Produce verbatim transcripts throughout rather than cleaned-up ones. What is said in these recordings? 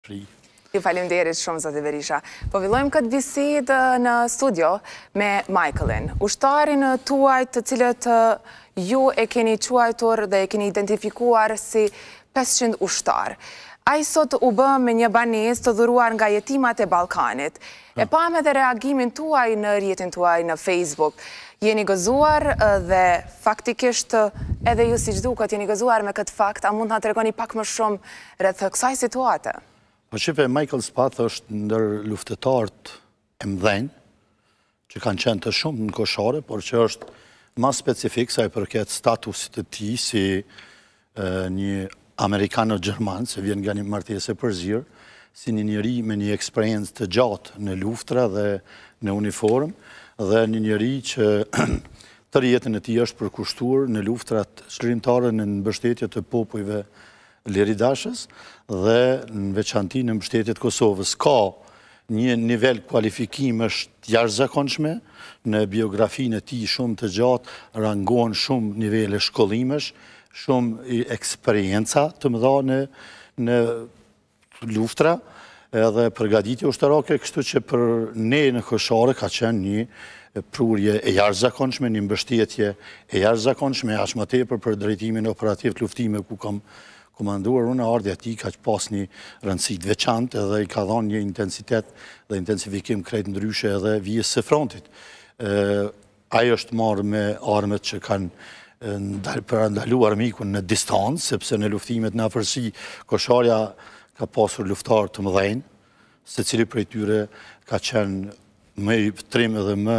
Ju faleminderit shumë, zoti Berisha. Po fillojmë këtë bisedë në studio me Michaelin, ushtarin tuaj të cilët ju e keni quajtur dhe e keni identifikuar si pesëqind ushtar. Ai sot u bë me një banesë të dhuruar nga jetimat e Ballkanit. E pam edhe reagimin tuaj në rrjetin tuaj në Facebook. Jeni gëzuar dhe faktikisht edhe ju si duket jeni gëzuar me këtë fakt, a mund të na tregoni pak më shumë rreth kësaj situate? Po shife, Michael Spath është ndër luftëtarët e mëdhenj, që kanë qenë të shumë në koshare, por që është ma specifik sa i përket statusit të tij si një Amerikano-Gjerman, se vjen nga një martesë e përzierë, si një njeri me një eksperiencë të gjatë në luftra dhe në uniform, dhe një njeri që tërë jetën e tij është përkushtuar në luftrat çlirimtare në mbështetje të popujve liridashës dhe në veçanti në mbështetjet Kosovës. Ka një nivel kualifikim është jashtëzakonshme, në biografinë e tij shumë të gjatë rangohen shumë nivele shkollimesh, shumë eksperienca të mëdha në në luftra edhe përgatitje ushtarake, kështu që për ne në koshare ka qenë një prurje e jashtëzakonshme, një mbështetje e jashtëzakonshme, aq më tepër për drejtimin operativ të luftime ku kam komanduar unë, ardhja ti ka pas një rëndësi të veçantë edhe i ka dhënë një intensitet dhe intensifikim krejt ndryshe edhe vijës së frontit. Ai është marrë me armët që kanë parandaluar mikun në distancë, sepse në luftimet në afërsi kosharja ka pasur luftar të mëdhenj, secili prej tyre ka qenë më i trim edhe më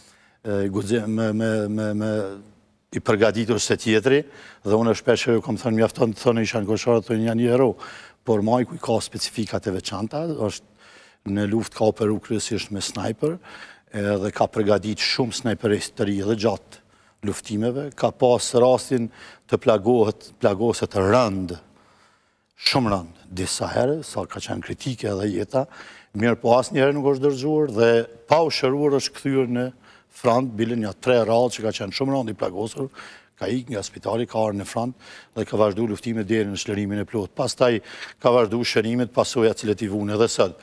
më i përgatitur se tjetri, dhe unë shpesh ju kam thënë mjafton të thonë isha në kosharë të një një hero, por Majku i ka specifikat e veçanta, është në luft ka operu kryesisht me sniper, dhe ka përgatit shumë sniperist të ri dhe gjatë luftimeve, ka pas rastin të plagohet, plagoset rënd, shumë rënd, disa herë, sa ka qenë kritike edhe jeta, mirë po asë njerë nuk është dërgjuar, dhe pa u shëruar është këthyr në front, bile një tre rallë që ka qenë shumë rënd i plagosur, ka ik nga spitali, ka arë në front, dhe ka vazhdu luftime deri në shlerimin e plot. Pastaj ka vazhdu shërimet pasoja cilët i vunë edhe sot.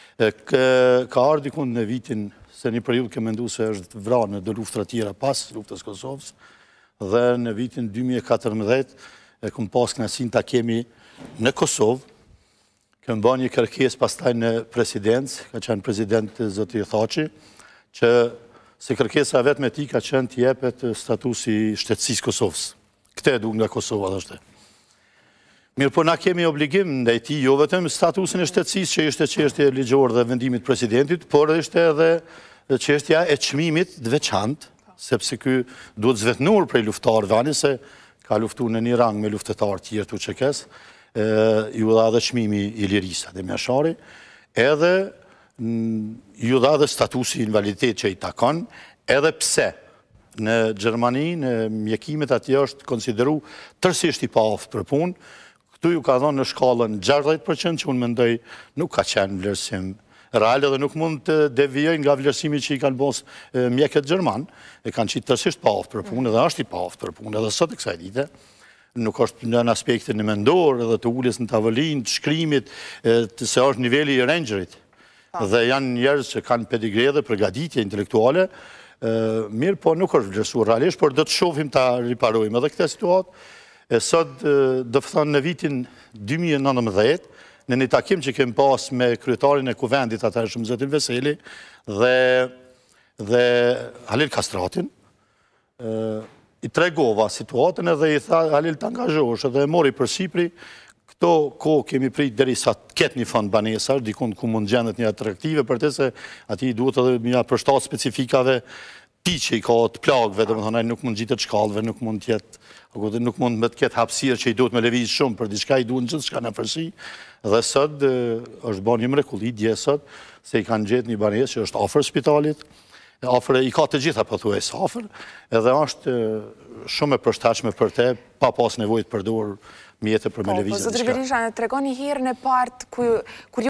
Ka arë dikun në vitin, se një periud ke mendu se është vranë në dë luftra tjera pas luftës Kosovës, dhe në vitin dy mijë e katërmbëdhjetë, e këm pas kënaqësinë ta kemi në Kosovë, këm ba një kërkesë pastaj në presidencë, ka qenë president zoti Thaçi, që se kërkesa vetë me ti ka qenë t'jepet statusi shtetësisë Kosovës. Këte e du nga Kosova dhe shte. Mirë po na kemi obligim ndaj ti, jo vetëm statusin e shtetësisë që ishte çështja e ligjore dhe vendimit presidentit, por ishte edhe çështja e çmimit të veçantë, sepse ky duhet zvetnuar prej luftarëve, ani se ka luftuar në një rang me luftëtarë tjerë tu çekes, ju dha edhe çmimi i lirisë dhe mjashari, edhe ju dha dhe statusi invaliditet që i takon, edhe pse në Gjermani, në mjekimet atje është konsideru tërsisht i pa aftë për punë, këtu ju ka dhonë në shkallën gjashtëdhjetë përqind që unë mendoj nuk ka qenë vlerësim real edhe nuk mund të devijojnë nga vlerësimi që i kanë bos mjeket Gjerman, e kanë qitë tërsisht pa aftë për punë edhe është i pa aftë për punë edhe sot e kësaj dite. Nuk është në aspektin e mendor edhe të ulljes në tavolinë, të shkrimit, se është niveli i rangerit. Dhe janë njerëz që kanë pedigre dhe përgatitje intelektuale, mirë po nuk është vlerësuar realisht, por do të shohim ta riparojmë edhe këtë situatë. Sot do të thonë në vitin dy mijë e nëntëmbëdhjetë, në një takim që kemi pas me kryetarin e kuvendit atëhershëm zotin Veseli dhe dhe Halil Kastratin, i tregova situatën edhe i tha Halil të angazhohesh dhe e mori për Shqipëri. Këto kohë kemi prit deri sa të ketë një fond banesash, dikun ku mund gjendet një atraktive, për të se ati duhet edhe një përshtat specifikave ti që i ka të plagve, dhe më thonaj nuk mund gjitet shkallëve, nuk mund tjetë, nuk mund me të ketë hapsirë që i duhet me leviz shumë, për diçka i duhet në gjithë shka në fërsi, dhe sot është ba një mrekulli, dje sot, se i kanë gjetë një banes që është afer spitalit, afer i ka të gjitha pëthues afer, edhe është shumë e përshtatshme për te, pa pas nevojt përdor mjetë për me levizat. Po, zotri Berisha, në tregoni herën e partë kur